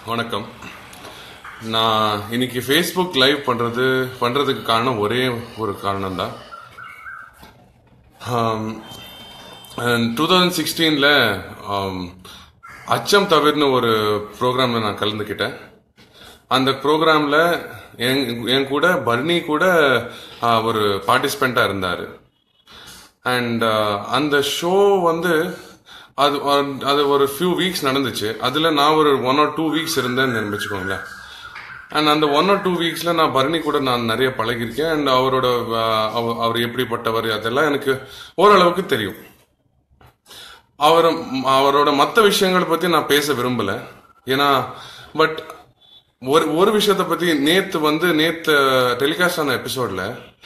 வணக்கம். நான் இன்னைக்கு ஃபேஸ்புக் லைவ் பண்றதுக்கு காரணம் ஒரே ஒரு காரணம் தான். 2016ல அச்சம் தவிர்னு ஒரு ப்ரோக்ராம்ல நான் கலந்துக்கிட்டேன். அந்த ப்ரோக்ராம்ல என் கூட பர்னி கூட ஒரு பார்ட்டிசிபெண்டா இருந்தாரு. அண்ட் அந்த ஷோ வந்து அது ஒரு ஃபியூ வீக்ஸ் நடந்துச்சு. அதுல நான் ஒரு 1 or 2 வீக்ஸ் இருந்தேன்னு நினைச்சுக்கோங்களேன். அண்ட் அந்த 1 or 2 வீக்ஸ்ல நான் பரணி கூட நான் நிறைய பழகிருக்கேன். அண்ட் அவர் எப்படிப்பட்டவர் அதெல்லாம் எனக்கு ஓரளவுக்கு தெரியும். அவரோட மற்ற விஷயங்களை பத்தி நான் பேச விரும்பல. ஏன்னா பட் ஒரு விஷயத்த பத்தி நேத்து டெலிகாஸ்ட் ஆன எபிசோட்ல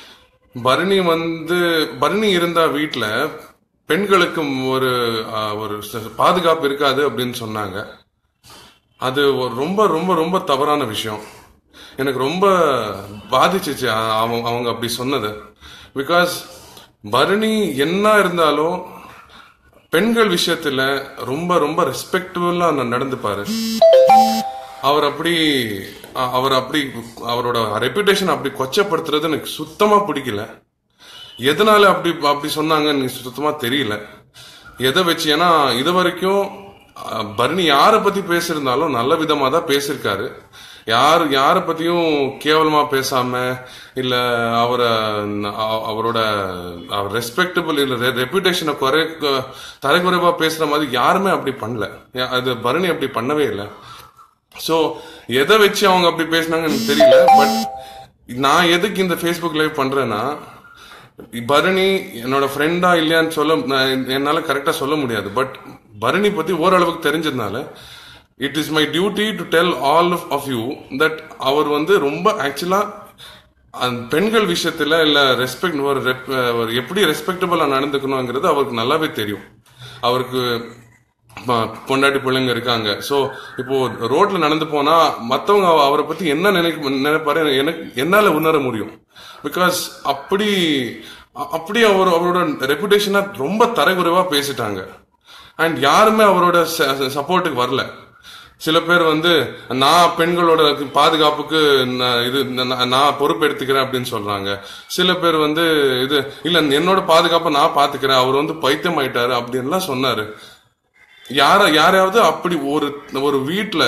பரணி இருந்தா வீட்டுல பெண்களுக்கு ஒரு பாதுகாப்பு இருக்காது அப்படின்னு சொன்னாங்க. அது ரொம்ப ரொம்ப ரொம்ப தவறான விஷயம். எனக்கு ரொம்ப பாதிச்சிச்சு அவங்க அப்படி சொன்னது. பிகாஸ் பரணி என்ன இருந்தாலும் பெண்கள் விஷயத்துல ரொம்ப ரொம்ப ரெஸ்பெக்டபுளா நடந்துப்பாரு. அவரோட ரெப்யூட்டேஷன் அப்படி கொச்சப்படுத்துறது எனக்கு சுத்தமா பிடிக்கல. எதனால அப்படி சொன்னாங்கன்னு சுத்தமா தெரியல. எதை வச்சு? ஏன்னா இது வரைக்கும் பரணி யாரை பத்தி பேசியிருந்தாலும் நல்ல விதமா தான் பேசியிருக்காரு. யாரை பத்தியும் கேவலமா பேசாம இல்ல அவரோட ரெஸ்பெக்டபிள் இல்ல ரெப்யூட்டேஷனை தரைக்குறைவா பேசுற மாதிரி யாருமே அப்படி பண்ணல. அது பரணி அப்படி பண்ணவே இல்லை. சோ எதை வச்சு அவங்க அப்படி பேசினாங்கன்னு எனக்கு தெரியல. பட் நான் எதுக்கு இந்த ஃபேஸ்புக் லைவ் பண்றேன்னா, பரணி என்னோட ஃப்ரெண்டா இல்லையான்னு என்னால கரெக்டா சொல்ல முடியாது. பட் பரணி பத்தி ஓரளவுக்கு தெரிஞ்சதுனால it is my duty to tell all of you that அவர் ரொம்ப ஆக்சுவலா பெண்கள் விஷயத்துல இல்ல ரெஸ்பெக்ட் எப்படி ரெஸ்பெக்டபிளா நடந்துக்கணுங்கிறது அவருக்கு நல்லாவே தெரியும். அவருக்கு பொண்டாட்டி பிள்ளைங்க இருக்காங்க. சோ இப்போ ரோட்ல நடந்து போனா மத்தவங்க அவரை பத்தி என்ன நினைப்பாரு என்னால உணர முடியும். பிகாஸ் அப்படி அவரோட ரெப்யூட்டேஷனை ரொம்ப தரைக்குறைவா பேசிட்டாங்க. அண்ட் யாருமே அவரோட சப்போர்ட்டுக்கு வரல. சில பேர் நான் பெண்களோட பாதுகாப்புக்கு நான் பொறுப்பு எடுத்துக்கிறேன் அப்படின்னு சொல்றாங்க. சில பேர் இது இல்ல என்னோட பாதுகாப்பை நான் பாத்துக்கிறேன், அவர் பைத்தியம் ஆயிட்டாரு அப்படின்லாம் சொன்னாரு. யாரையாவது அப்படி ஒரு வீட்டுல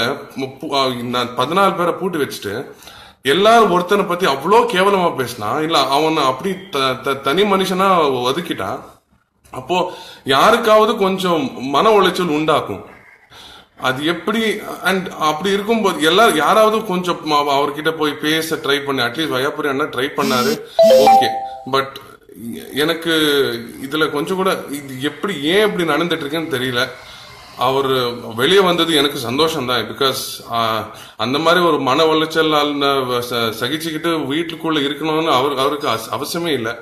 14 பேரை பூட்டி வச்சுட்டு எல்லாரும் ஒருத்தனை பத்தி அவ்வளோ கேவலமா பேசினா இல்ல அவனை அப்படி தனி மனுஷனா ஒதுக்கிட்டா அப்போ யாருக்காவது கொஞ்சம் மன உளைச்சல் உண்டாக்கும். அது எப்படி? அண்ட் அப்படி இருக்கும்போது யாராவது கொஞ்சம் அவர்கிட்ட போய் பேச ட்ரை பண்ணி அட்லீஸ்ட் வயாபுரி அண்ணா ட்ரை பண்ணாரு, ஓகே. பட் எனக்கு இதுல கொஞ்சம் கூட இது ஏன் இப்படி நடந்துட்டு இருக்குன்னு தெரியல. அவர் வெளியே வந்தது எனக்கு சந்தோஷம் தான். பிகாஸ் அந்த மாதிரி ஒரு மன உளைச்சல் சகிச்சுக்கிட்டு வீட்டுக்குள்ள இருக்கணும்னு அவருக்கு அவசியமே இல்லை.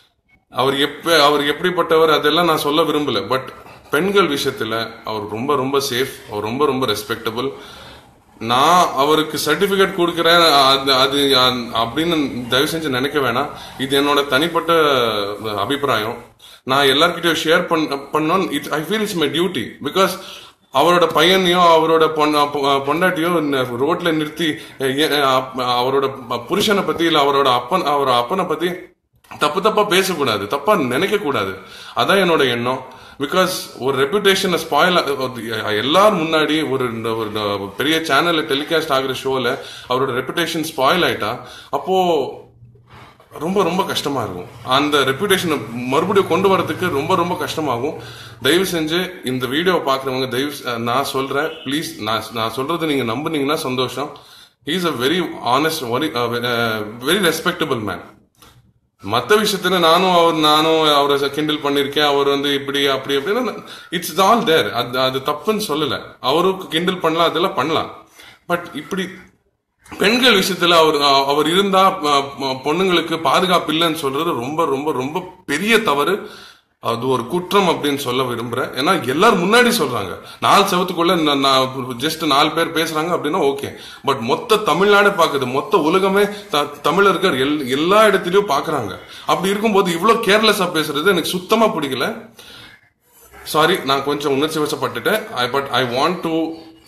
அவர் எப்படிப்பட்டவர் அதெல்லாம் நான் சொல்ல விரும்பல. பட் பெண்கள் விஷயத்துல அவர் ரொம்ப ரொம்ப சேஃப். அவர் ரொம்ப ரொம்ப ரெஸ்பெக்டபிள். நான் அவருக்கு சர்டிபிகேட் கொடுக்கறேன் அது அப்படின்னு தயவு செஞ்சு நினைக்க வேணாம். இது என்னோட தனிப்பட்ட அபிப்பிராயம். நான் எல்லார்கிட்டயும் ஷேர் பண்ணணும். I feel it's my duty. Because அவரோட பையனையோ அவரோட பொண்டாட்டியோ ரோட்ல நிறுத்தி அவரோட புருஷனை பத்தி இல்ல அவரோட அப்பனை பத்தி தப்பா பேசக்கூடாது, தப்பா நினைக்க கூடாது. அதான் என்னோட எண்ணம். பிகாஸ் ஒரு ரெப்யூட்டேஷன் ஸ்பாயில் எல்லாரும் முன்னாடி ஒரு பெரிய சேனல்ல டெலிகாஸ்ட் ஆகிற ஷோல அவரோட ரெப்யூட்டேஷன் ஸ்பாயில் ஆயிட்டா அப்போ ரொம்ப ரொம்ப கஷ்டமா இருக்கும். அந்த ரெப்யூட்டேஷனை மறுபடியும் கொண்டு வரதுக்கு ரொம்ப ரொம்ப கஷ்டமாகும். தயவு செஞ்சு இந்த வீடியோவை பாக்குறவங்க நான் சொல்றேன், ப்ளீஸ் நான் சொல்றது நீங்க நம்புனீங்கன்னா சந்தோஷம். He is a very honest, very respectable man. மற்ற விஷயத்துல நானும் அவரை கிண்டல் பண்ணிருக்கேன். அவர் இப்படி அப்படி அப்படின்னு இட்ஸ் ஆல் தேர். அது தப்புன்னு சொல்லல. அவருக்கு கிண்டல் பண்ணலாம், அதெல்லாம் பண்ணலாம். பட் இப்படி பெண்கள் விஷயத்துல அவர் இருந்தா பொண்ணுங்களுக்கு பாதுகாப்பு இல்லைன்னு சொல்றது ரொம்ப ரொம்ப ரொம்ப பெரிய தவறு. அது ஒரு குற்றம் அப்படின்னு சொல்ல விரும்புறேன். ஏன்னா எல்லாரும் முன்னாடி சொல்றாங்க, 4 செவத்துக்குள்ள ஜஸ்ட் 4 பேர் பேசுறாங்க அப்படின்னா ஓகே. பட் மொத்த தமிழ்நாடு பாக்குது, மொத்த உலகமே தமிழர்கள் எல்லா இடத்துலயும் பாக்குறாங்க. அப்படி இருக்கும்போது இவ்வளவு கேர்லெஸ்ஸா பேசுறது எனக்கு சுத்தமா பிடிக்கல. சாரி, நான் கொஞ்சம் உணர்ச்சி வசப்பட்டுட்டேன். பட் ஐ வாண்ட் டு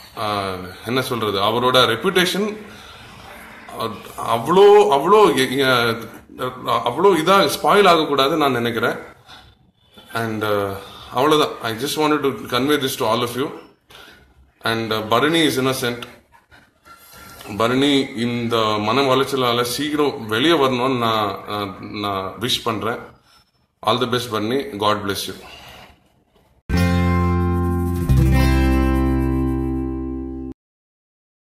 என்ன சொல்றது, அவரோட ரெப்யூட்டேஷன் அவ்வளோ அவ்வளோ அவ்வளோ இதா ஸ்பாயில் ஆகக்கூடாது நான் நினைக்கிறேன். அண்ட் அவ்வளோதான். I just wanted to convey this to all of you. And Bharani is innocent. Bharani இந்த மன வளைச்சலால சீக்கிரம் வெளியே வரணும்னு நான் விஷ் பண்றேன். All the best Bharani. God bless you.